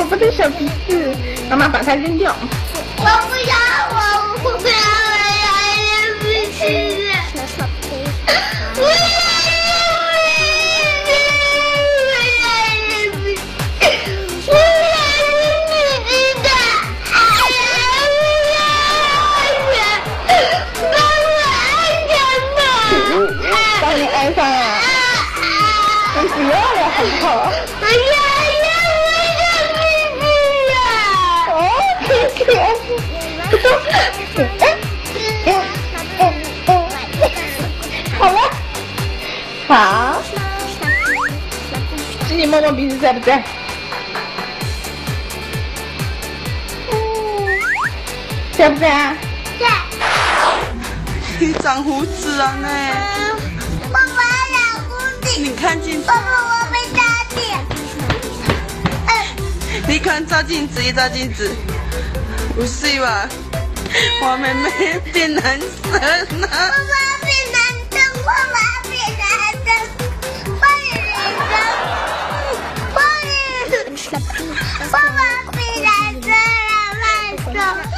宝的小鼻子，妈妈把它扔掉。 我不要，我不要鼻子。我要帮你安上啊！你不要了好不好？ 我要鼻子呀！ 哦，可爱。好了，好。请你摸摸鼻子在不在？在不在啊？ 在。 你长胡子了呢。 爸爸长胡子。 你看镜子。 爸爸，我被打脸。 你看照镜子，一照镜子，不是吧？我妹妹变男生了。 爸爸变男生，爸爸变男生，爸爸变男生了，慢走。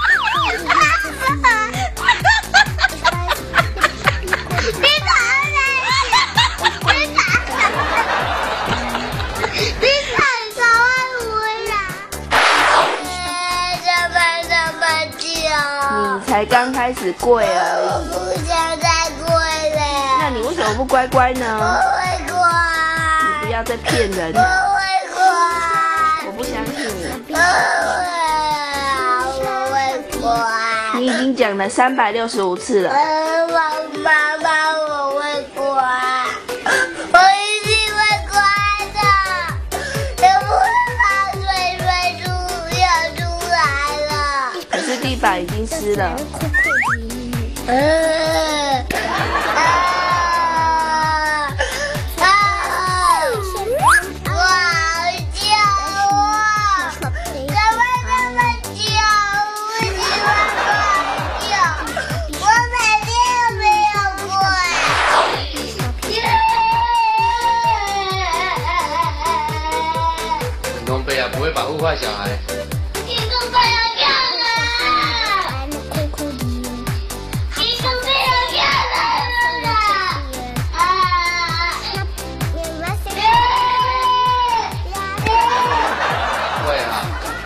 你才刚开始跪而已。 我不想再跪了。 那你为什么不乖乖呢？ 我会乖。 你不要再骗人我了。 会乖。 我不相信你。 我会乖。 你已经讲了365次了。 妈妈，我会乖。我一定会乖的。也不会把水要出来了。 可是地板已经湿了。 龙贝啊，不会保护坏小孩。 你都不要看了，你都不要看了会啊。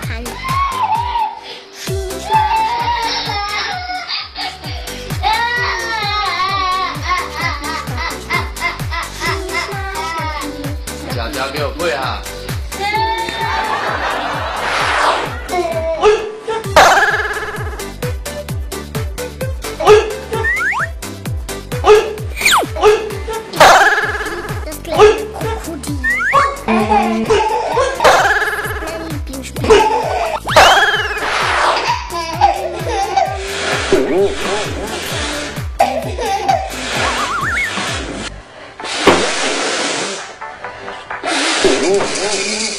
小乔给我跪哈。 嗯。